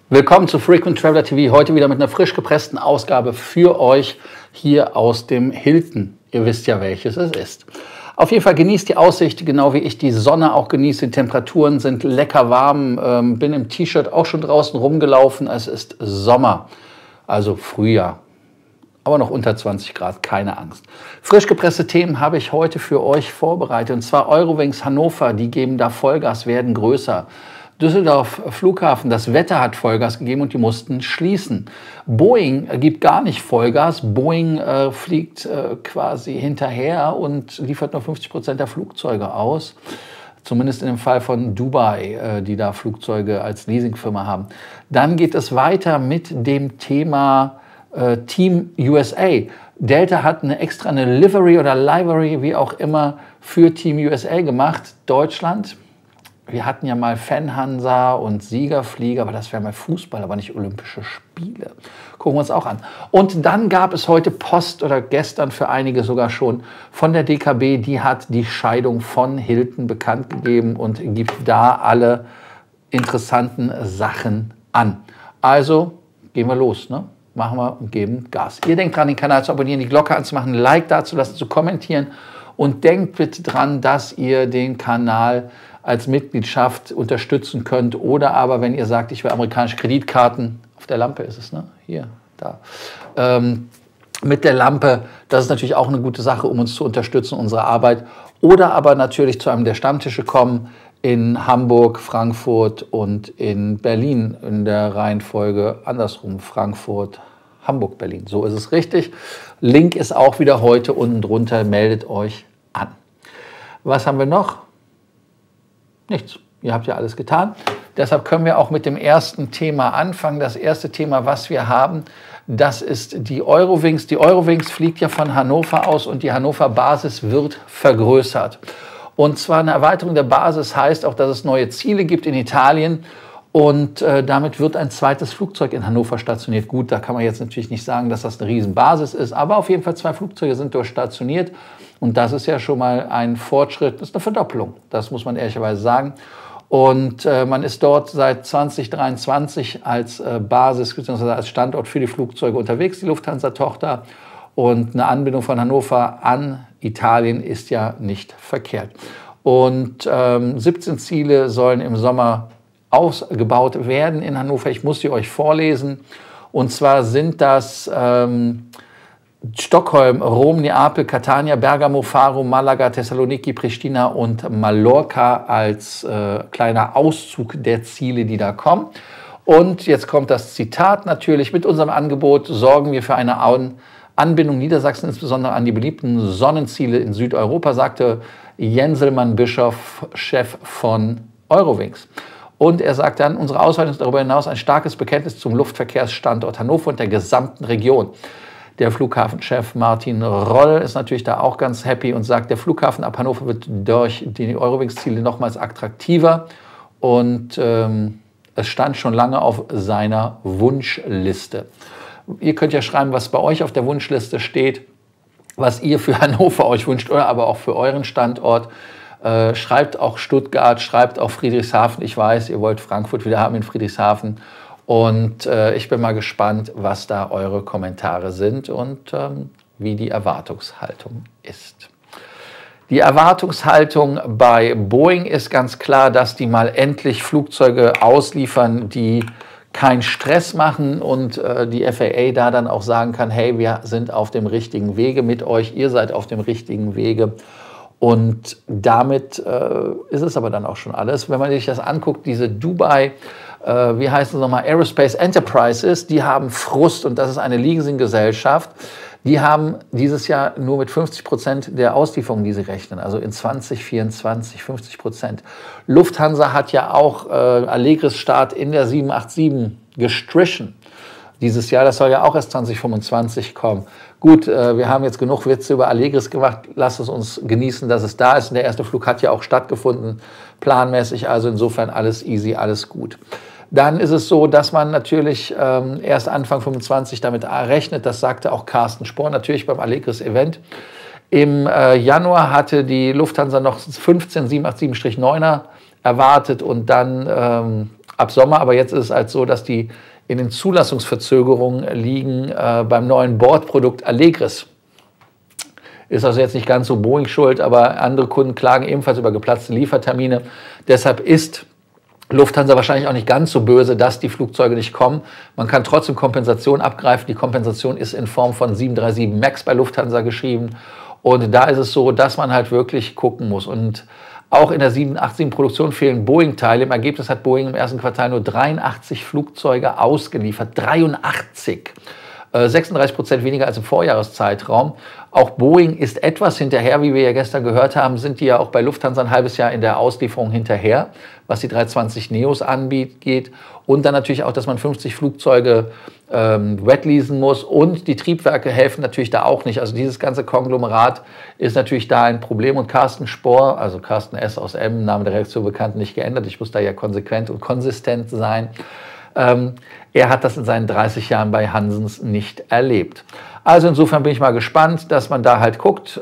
Willkommen zu Frequent Traveler TV. Heute wieder mit einer frisch gepressten Ausgabe für euch hier aus dem Hilton. Ihr wisst ja, welches es ist. Auf jeden Fall genießt die Aussicht, genau wie ich die Sonne auch genieße. Die Temperaturen sind lecker warm. Bin im T-Shirt auch schon draußen rumgelaufen. Es ist Sommer, also Frühjahr. Aber noch unter 20 Grad, keine Angst. Frisch gepresste Themen habe ich heute für euch vorbereitet. Und zwar Eurowings Hannover, die geben da Vollgas, werden größer. Düsseldorf Flughafen, das Wetter hat Vollgas gegeben und die mussten schließen. Boeing gibt gar nicht Vollgas. Boeing fliegt quasi hinterher und liefert nur 50% der Flugzeuge aus. Zumindest in dem Fall von Dubai, die da Flugzeuge als Leasingfirma haben. Dann geht es weiter mit dem Thema Team USA. Delta hat eine Livery oder Livery, wie auch immer, für Team USA gemacht. Deutschland. Wir hatten ja mal Fanhansa und Siegerflieger, aber das wäre mal Fußball, aber nicht Olympische Spiele. Gucken wir uns auch an. Und dann gab es heute Post oder gestern für einige sogar schon von der DKB, die hat die Scheidung von Hilton bekannt gegeben und gibt da alle interessanten Sachen an. Also gehen wir los, ne? Machen wir und geben Gas. Ihr denkt dran, den Kanal zu abonnieren, die Glocke anzumachen, ein Like dazulassen, zu kommentieren und denkt bitte dran, dass ihr den Kanal als Mitgliedschaft unterstützen könnt oder aber, wenn ihr sagt, ich will amerikanische Kreditkarten, auf der Lampe ist es, ne? Hier, da, mit der Lampe, das ist natürlich auch eine gute Sache, um uns zu unterstützen, unsere Arbeit. Oder aber natürlich zu einem der Stammtische kommen in Hamburg, Frankfurt und in Berlin, in der Reihenfolge andersrum, Frankfurt, Hamburg, Berlin. So ist es richtig. Link ist auch wieder heute unten drunter, meldet euch an. Was haben wir noch? Nichts. Ihr habt ja alles getan. Deshalb können wir auch mit dem ersten Thema anfangen. Das erste Thema, was wir haben, das ist die Eurowings. Die Eurowings fliegt ja von Hannover aus und die Hannover Basis wird vergrößert. Und zwar eine Erweiterung der Basis heißt auch, dass es neue Ziele gibt in Italien. Und damit wird ein zweites Flugzeug in Hannover stationiert. Gut, da kann man jetzt natürlich nicht sagen, dass das eine Riesenbasis ist, aber auf jeden Fall 2 Flugzeuge sind dort stationiert. Und das ist ja schon mal ein Fortschritt, das ist eine Verdoppelung, das muss man ehrlicherweise sagen. Und man ist dort seit 2023 als Basis bzw. als Standort für die Flugzeuge unterwegs, die Lufthansa-Tochter. Und eine Anbindung von Hannover an Italien ist ja nicht verkehrt. Und 17 Ziele sollen im Sommer ausgebaut werden in Hannover. Ich muss sie euch vorlesen. Und zwar sind das Stockholm, Rom, Neapel, Catania, Bergamo, Faro, Malaga, Thessaloniki, Pristina und Mallorca als kleiner Auszug der Ziele, die da kommen. Und jetzt kommt das Zitat natürlich. Mit unserem Angebot sorgen wir für eine Anbindung Niedersachsen, insbesondere an die beliebten Sonnenziele in Südeuropa, sagte Jenselmann Bischof, Chef von Eurowings. Und er sagt dann, unsere Ausweitung ist darüber hinaus ein starkes Bekenntnis zum Luftverkehrsstandort Hannover und der gesamten Region. Der Flughafenchef Martin Roll ist natürlich da auch ganz happy und sagt, der Flughafen ab Hannover wird durch die Eurowings-Ziele nochmals attraktiver. Und es stand schon lange auf seiner Wunschliste. Ihr könnt ja schreiben, was bei euch auf der Wunschliste steht, was ihr für Hannover euch wünscht oder aber auch für euren Standort. Schreibt auch Stuttgart, schreibt auch Friedrichshafen. Ich weiß, ihr wollt Frankfurt wieder haben in Friedrichshafen. Und ich bin mal gespannt, was da eure Kommentare sind und wie die Erwartungshaltung ist. Die Erwartungshaltung bei Boeing ist ganz klar, dass die mal endlich Flugzeuge ausliefern, die keinen Stress machen und die FAA da dann auch sagen kann, hey, wir sind auf dem richtigen Wege mit euch, ihr seid auf dem richtigen Wege. Und damit ist es aber dann auch schon alles. Wenn man sich das anguckt, diese Dubai, wie heißt es nochmal, Aerospace Enterprises, die haben Frust und das ist eine Leasinggesellschaft. Die haben dieses Jahr nur mit 50% der Auslieferung, die sie rechnen, also in 2024 50%. Lufthansa hat ja auch Allegris Start in der 787 gestrichen dieses Jahr. Das soll ja auch erst 2025 kommen. Gut, wir haben jetzt genug Witze über Allegris gemacht. Lasst es uns genießen, dass es da ist. Und der erste Flug hat ja auch stattgefunden, planmäßig. Also insofern alles easy, alles gut. Dann ist es so, dass man natürlich erst Anfang 25 damit rechnet. Das sagte auch Carsten Spohr natürlich beim Allegris-Event. Im Januar hatte die Lufthansa noch 15 787-9er erwartet und dann ab Sommer. Aber jetzt ist es halt so, dass die in den Zulassungsverzögerungen liegen beim neuen Bordprodukt Allegris. Ist also jetzt nicht ganz so Boeing schuld, aber andere Kunden klagen ebenfalls über geplatzte Liefertermine. Deshalb ist Lufthansa wahrscheinlich auch nicht ganz so böse, dass die Flugzeuge nicht kommen. Man kann trotzdem Kompensation abgreifen. Die Kompensation ist in Form von 737 MAX bei Lufthansa geschrieben. Und da ist es so, dass man halt wirklich gucken muss. Und auch in der 787-Produktion fehlen Boeing-Teile. Im Ergebnis hat Boeing im ersten Quartal nur 83 Flugzeuge ausgeliefert. 83! 36% weniger als im Vorjahreszeitraum. Auch Boeing ist etwas hinterher, wie wir ja gestern gehört haben, sind die ja auch bei Lufthansa ein halbes Jahr in der Auslieferung hinterher, was die 320 Neos angeht. Und dann natürlich auch, dass man 50 Flugzeuge wetleasen muss und die Triebwerke helfen natürlich da auch nicht. Also dieses ganze Konglomerat ist natürlich da ein Problem und Carsten Spohr, also Carsten S. aus M, Name der Redaktion bekannt, nicht geändert. Ich muss da ja konsequent und konsistent sein. Er hat das in seinen 30 Jahren bei Hansens nicht erlebt. Also insofern bin ich mal gespannt, dass man da halt guckt.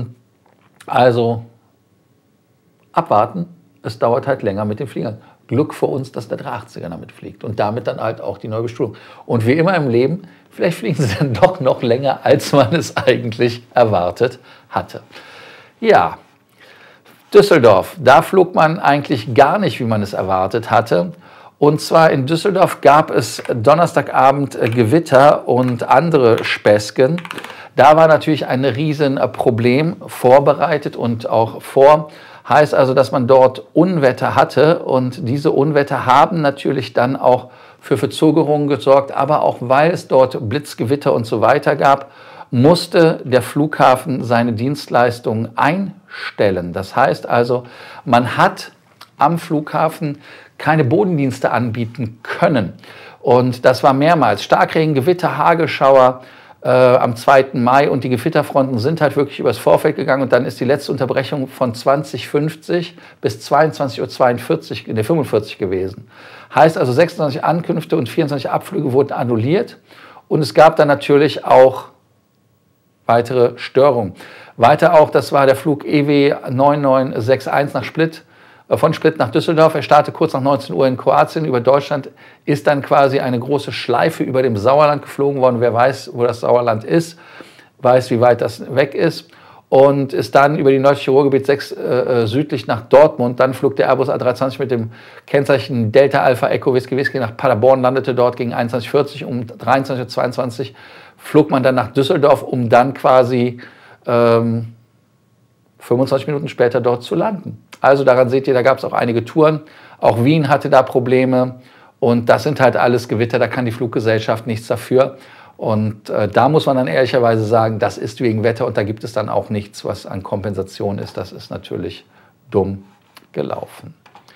Also abwarten, es dauert halt länger mit den Fliegern. Glück für uns, dass der 380er damit fliegt und damit dann halt auch die Neubestuhlung. Und wie immer im Leben, vielleicht fliegen sie dann doch noch länger, als man es eigentlich erwartet hatte. Ja, Düsseldorf, da flog man eigentlich gar nicht, wie man es erwartet hatte. Und zwar in Düsseldorf gab es Donnerstagabend Gewitter und andere Späßchen. Da war natürlich ein riesen Problem vorbereitet und auch vor. Heißt also, dass man dort Unwetter hatte und diese Unwetter haben natürlich dann auch für Verzögerungen gesorgt, aber auch weil es dort Blitzgewitter und so weiter gab, musste der Flughafen seine Dienstleistungen einstellen. Das heißt also, man hat am Flughafen keine Bodendienste anbieten können. Und das war mehrmals. Starkregen, Gewitter, Hagelschauer am 2. Mai und die Gewitterfronten sind halt wirklich übers Vorfeld gegangen und dann ist die letzte Unterbrechung von 20:50 bis 22:45 gewesen. Heißt also 26 Ankünfte und 24 Abflüge wurden annulliert und es gab dann natürlich auch weitere Störungen. Weiter auch, das war der Flug EW 9961 nach Split. Von Split nach Düsseldorf. Er startet kurz nach 19 Uhr in Kroatien über Deutschland, ist dann quasi eine große Schleife über dem Sauerland geflogen worden. Wer weiß, wo das Sauerland ist, weiß, wie weit das weg ist. Und ist dann über die nördliche Ruhrgebiet 6 südlich nach Dortmund. Dann flog der Airbus A320 mit dem Kennzeichen Delta Alpha Echo Whisky Whisky nach Paderborn, landete dort gegen 21:40 um 23:22 Uhr. Flog man dann nach Düsseldorf, um dann quasi 25 Minuten später dort zu landen. Also daran seht ihr, da gab es auch einige Touren. Auch Wien hatte da Probleme. Und das sind halt alles Gewitter, da kann die Fluggesellschaft nichts dafür. Und da muss man dann ehrlicherweise sagen, das ist wegen Wetter und da gibt es dann auch nichts, was an Kompensation ist. Das ist natürlich dumm gelaufen.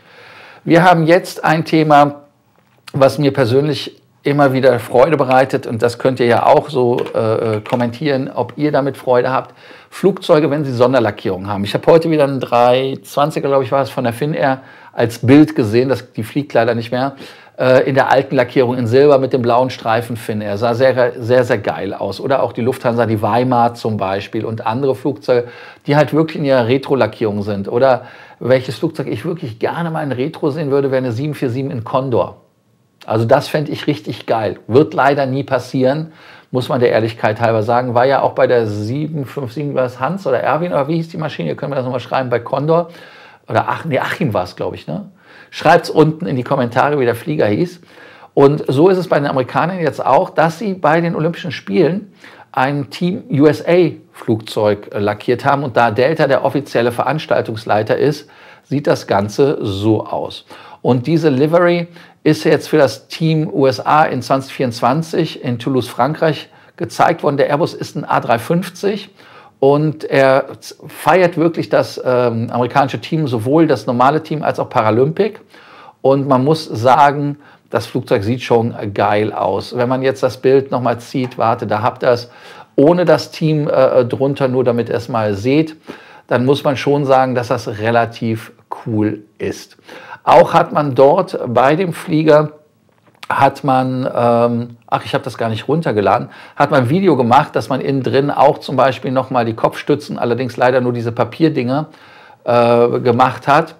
Wir haben jetzt ein Thema, was mir persönlich immer wieder Freude bereitet und das könnt ihr ja auch so kommentieren, ob ihr damit Freude habt. Flugzeuge, wenn sie Sonderlackierung haben. Ich habe heute wieder einen 320er, glaube ich, war es, von der Finnair als Bild gesehen, die fliegt leider nicht mehr, in der alten Lackierung in Silber mit dem blauen Streifen Finnair. Sah sehr, sehr, sehr geil aus. Oder auch die Lufthansa, die Weimar zum Beispiel und andere Flugzeuge, die halt wirklich in ihrer Retro-Lackierung sind. Oder welches Flugzeug ich wirklich gerne mal in Retro sehen würde, wäre eine 747 in Condor. Also das fände ich richtig geil. Wird leider nie passieren, muss man der Ehrlichkeit halber sagen. War ja auch bei der 757, war es Hans oder Erwin oder wie hieß die Maschine? Ihr könnt mir das nochmal schreiben, bei Condor. Oder Achim war es, glaube ich. Ne? Schreibt es unten in die Kommentare, wie der Flieger hieß. Und so ist es bei den Amerikanern jetzt auch, dass sie bei den Olympischen Spielen ein Team USA Flugzeug lackiert haben. Und da Delta der offizielle Veranstaltungsleiter ist, sieht das Ganze so aus. Und diese Livery ist jetzt für das Team USA in 2024 in Toulouse, Frankreich gezeigt worden. Der Airbus ist ein A350 und er feiert wirklich das amerikanische Team, sowohl das normale Team als auch Paralympic. Und man muss sagen, das Flugzeug sieht schon geil aus. Wenn man jetzt das Bild nochmal zieht, warte, da habt ihr es ohne das Team drunter, nur damit ihr es mal seht, dann muss man schon sagen, dass das relativ cool ist. Auch hat man dort bei dem Flieger, hat man, ich habe das gar nicht runtergeladen, hat man ein Video gemacht, dass man innen drin auch zum Beispiel nochmal die Kopfstützen, allerdings leider nur diese Papierdinger, gemacht hat.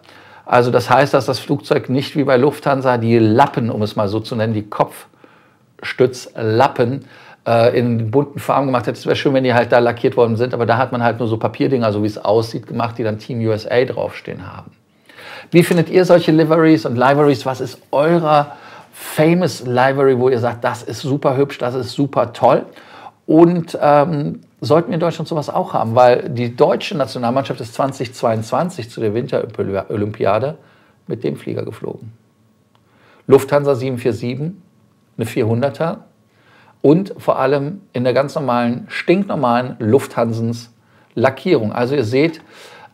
Also das heißt, dass das Flugzeug nicht wie bei Lufthansa die Lappen, um es mal so zu nennen, die Kopfstützlappen in bunten Farben gemacht hat. Es wäre schön, wenn die halt da lackiert worden sind, aber da hat man halt nur so Papierdinger, so wie es aussieht, gemacht, die dann Team USA draufstehen haben. Wie findet ihr solche Liveries und Liveries? Was ist eurer famous Livery, wo ihr sagt, das ist super hübsch, das ist super toll? Und sollten wir in Deutschland sowas auch haben, weil die deutsche Nationalmannschaft ist 2022 zu der Winterolympiade mit dem Flieger geflogen. Lufthansa 747, eine 400er und vor allem in der ganz normalen, stinknormalen Lufthansens Lackierung. Also ihr seht,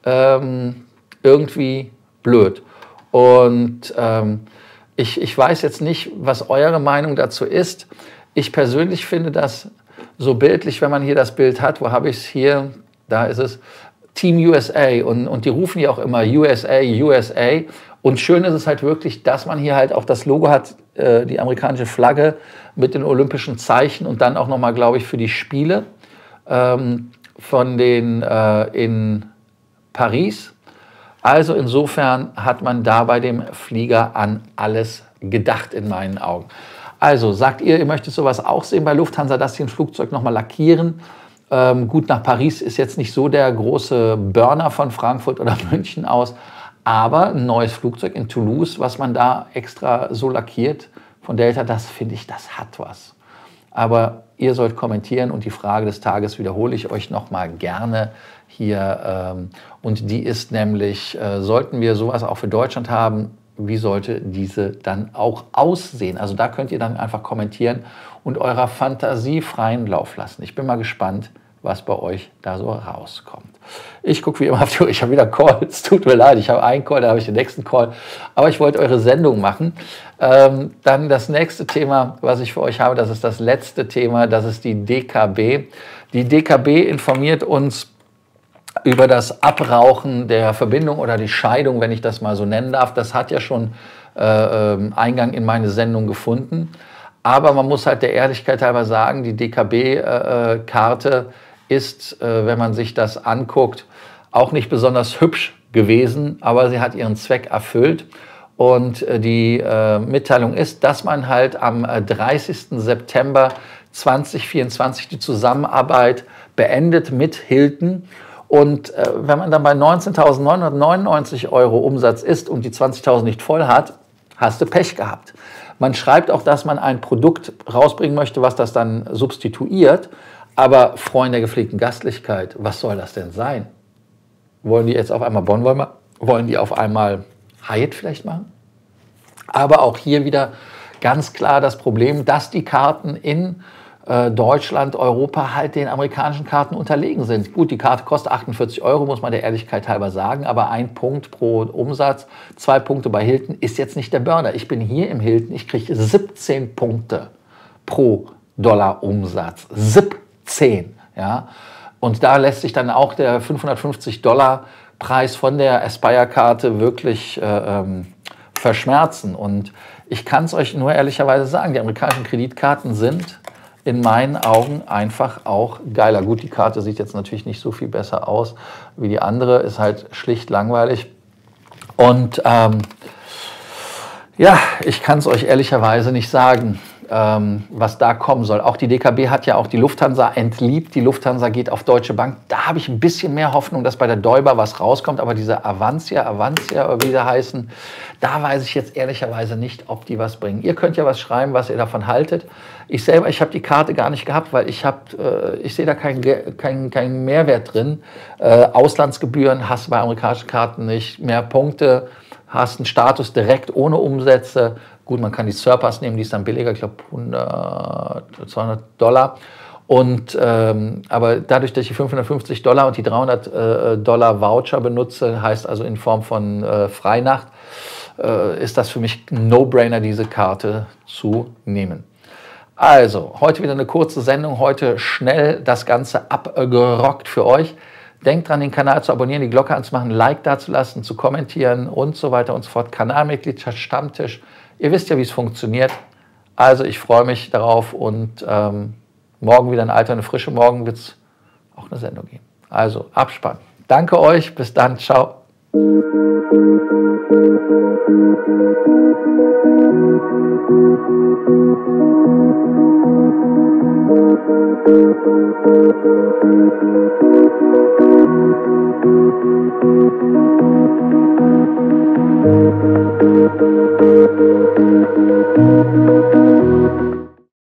irgendwie blöd. Und ich weiß jetzt nicht, was eure Meinung dazu ist. Ich persönlich finde das so bildlich, wenn man hier das Bild hat. Wo habe ich es hier? Da ist es. Team USA. Und die rufen ja auch immer USA, USA. Und schön ist es halt wirklich, dass man hier halt auch das Logo hat, die amerikanische Flagge mit den olympischen Zeichen und dann auch nochmal, glaube ich, für die Spiele von den in Paris. Also insofern hat man da bei dem Flieger an alles gedacht in meinen Augen. Also sagt ihr möchtet sowas auch sehen bei Lufthansa, dass sie ein Flugzeug nochmal lackieren. Gut, nach Paris ist jetzt nicht so der große Burner von Frankfurt oder München aus, aber ein neues Flugzeug in Toulouse, was man da extra so lackiert von Delta, das finde ich, das hat was. Aber ihr sollt kommentieren und die Frage des Tages wiederhole ich euch nochmal gerne hier. Und die ist nämlich, sollten wir sowas auch für Deutschland haben, wie sollte diese dann auch aussehen? Also da könnt ihr dann einfach kommentieren und eurer Fantasie freien Lauf lassen. Ich bin mal gespannt, was bei euch da so rauskommt. Ich gucke wie immer auf die Uhr. Ich habe wieder Calls. Tut mir leid, ich habe einen Call, da habe ich den nächsten Call. Aber ich wollte eure Sendung machen. Dann das nächste Thema, was ich für euch habe, das ist das letzte Thema, das ist die DKB. Die DKB informiert uns über das Abrauchen der Verbindung oder die Scheidung, wenn ich das mal so nennen darf. Das hat ja schon Eingang in meine Sendung gefunden. Aber man muss halt der Ehrlichkeit halber sagen, die DKB-Karte ist, wenn man sich das anguckt, auch nicht besonders hübsch gewesen, aber sie hat ihren Zweck erfüllt. Und die Mitteilung ist, dass man halt am 30. September 2024 die Zusammenarbeit beendet mit Hilton. Und wenn man dann bei 19.999 € Umsatz ist und die 20.000 nicht voll hat, hast du Pech gehabt. Man schreibt auch, dass man ein Produkt rausbringen möchte, was das dann substituiert. Aber Freunde der gepflegten Gastlichkeit, was soll das denn sein? Wollen die jetzt auf einmal Bonn, wollen die auf einmal Hyatt vielleicht machen? Aber auch hier wieder ganz klar das Problem, dass die Karten in Deutschland, Europa halt den amerikanischen Karten unterlegen sind. Gut, die Karte kostet 48 €, muss man der Ehrlichkeit halber sagen, aber 1 Punkt pro Umsatz, 2 Punkte bei Hilton ist jetzt nicht der Burner. Ich bin hier im Hilton, ich kriege 17 Punkte pro Dollar Umsatz. 17, ja. Und da lässt sich dann auch der 550 $ Preis von der Aspire-Karte wirklich verschmerzen. Und ich kann es euch nur ehrlicherweise sagen, die amerikanischen Kreditkarten sind in meinen Augen einfach auch geiler. Gut, die Karte sieht jetzt natürlich nicht so viel besser aus wie die andere, ist halt schlicht langweilig. Und ja, ich kann es euch ehrlicherweise nicht sagen, was da kommen soll. Auch die DKB hat ja auch die Lufthansa entliebt. Die Lufthansa geht auf Deutsche Bank. Da habe ich ein bisschen mehr Hoffnung, dass bei der Däuber was rauskommt. Aber diese Avancia, oder wie sie heißen, da weiß ich jetzt ehrlicherweise nicht, ob die was bringen. Ihr könnt ja was schreiben, was ihr davon haltet. Ich selber, ich habe die Karte gar nicht gehabt, weil ich sehe da keinen Mehrwert drin. Auslandsgebühren hast du bei amerikanischen Karten nicht. Mehr Punkte, hast einen Status direkt ohne Umsätze. Gut, man kann die Surpass nehmen, die ist dann billiger, ich glaube 100, 200 $. Und, aber dadurch, dass ich die 550 $ und die 300 $ Voucher benutze, heißt also in Form von Freinacht, ist das für mich ein No-Brainer, diese Karte zu nehmen. Also, heute wieder eine kurze Sendung, heute schnell das Ganze abgerockt für euch. Denkt dran, den Kanal zu abonnieren, die Glocke anzumachen, ein Like dazulassen, zu kommentieren und so weiter und so fort. Kanalmitgliedschaft, Stammtisch. Ihr wisst ja, wie es funktioniert. Also ich freue mich darauf und morgen wieder ein alter, eine frische. Morgen wird es auch eine Sendung geben. Also Abspann. Danke euch. Bis dann. Ciao.